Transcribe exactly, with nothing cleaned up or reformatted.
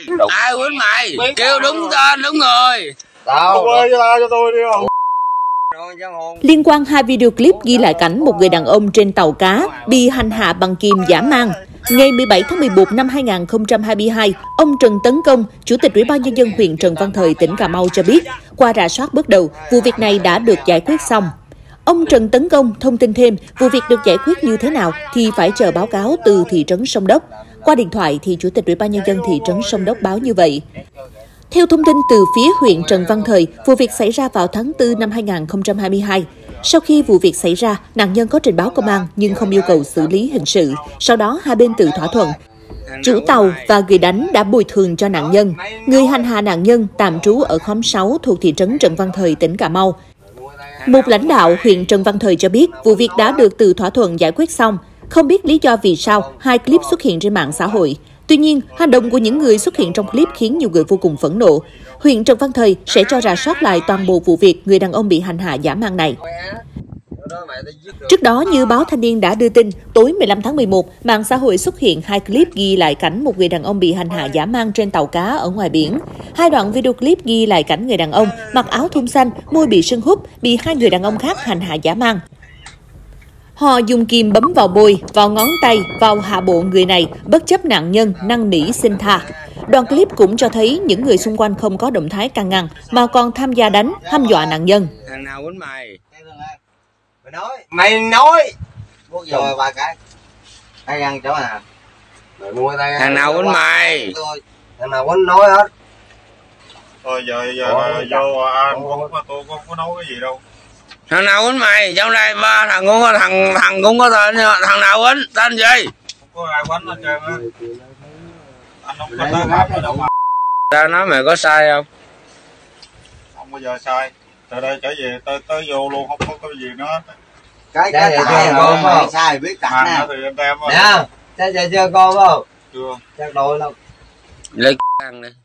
Đúng. Ai quýnh mày? Biết kêu đúng tên, đúng người. Tao ơi, cho tao cho tôi đi không? Liên quan hai video clip ghi lại cảnh một người đàn ông trên tàu cá bị hành hạ bằng kìm dã man. Ngày mười bảy tháng mười một năm hai nghìn không trăm hai mươi hai, ông Trần Tấn Công, Chủ tịch Ủy ban Nhân dân huyện Trần Văn Thời, tỉnh Cà Mau cho biết, qua rà soát bước đầu, vụ việc này đã được giải quyết xong. Ông Trần Tấn Công thông tin thêm vụ việc được giải quyết như thế nào thì phải chờ báo cáo từ thị trấn Sông Đốc. Qua điện thoại thì Chủ tịch Ủy ban Nhân dân thị trấn Sông Đốc báo như vậy. Theo thông tin từ phía huyện Trần Văn Thời, vụ việc xảy ra vào tháng tư năm hai nghìn không trăm hai mươi hai. Sau khi vụ việc xảy ra, nạn nhân có trình báo công an nhưng không yêu cầu xử lý hình sự. Sau đó, hai bên tự thỏa thuận. Chủ tàu và người đánh đã bồi thường cho nạn nhân. Người hành hạ nạn nhân tạm trú ở khóm sáu thuộc thị trấn Trần Văn Thời, tỉnh Cà Mau. Một lãnh đạo huyện Trần Văn Thời cho biết vụ việc đã được tự thỏa thuận giải quyết xong. Không biết lý do vì sao hai clip xuất hiện trên mạng xã hội. Tuy nhiên, hành động của những người xuất hiện trong clip khiến nhiều người vô cùng phẫn nộ. Huyện Trần Văn Thời sẽ cho rà soát lại toàn bộ vụ việc người đàn ông bị hành hạ dã man này. Trước đó, như báo Thanh niên đã đưa tin, tối mười lăm tháng mười một, mạng xã hội xuất hiện hai clip ghi lại cảnh một người đàn ông bị hành hạ dã man trên tàu cá ở ngoài biển. Hai đoạn video clip ghi lại cảnh người đàn ông mặc áo thun xanh, môi bị sưng húp, bị hai người đàn ông khác hành hạ dã man. Họ dùng kìm bấm vào môi, vào ngón tay, vào hạ bộ người này, bất chấp nạn nhân năn nỉ xin tha. Đoạn clip cũng cho thấy những người xung quanh không có động thái can ngăn, mà còn tham gia đánh, hăm dọa nạn nhân. Thằng nào quýnh mày? Mày nói. Mày nói. Rồi ba cái. Cái ăn chỗ nào? Mày mua tay. Thằng nào quýnh mày? Thằng nào quýnh nói hết. Thôi giờ giờ vô anh không có tôi không có nói cái gì đâu. Thằng nào quýnh mày? Trong đây ba thằng cũng có thằng thằng cũng có tên, thằng nào quýnh? Tên gì? Không có ai quýnh hết trơn á. Anh không có tác pháp gì đâu mà. Tao nói mày có sai không? Không bao giờ sai. Từ đây trở về tới tới vô luôn, không có cái gì nữa. Cái cái cái con sai biết cảnh nè. Thì anh em nè. Chơi chơi chưa con không? Chưa. Chắc đôi đâu. Lấy ăn đi.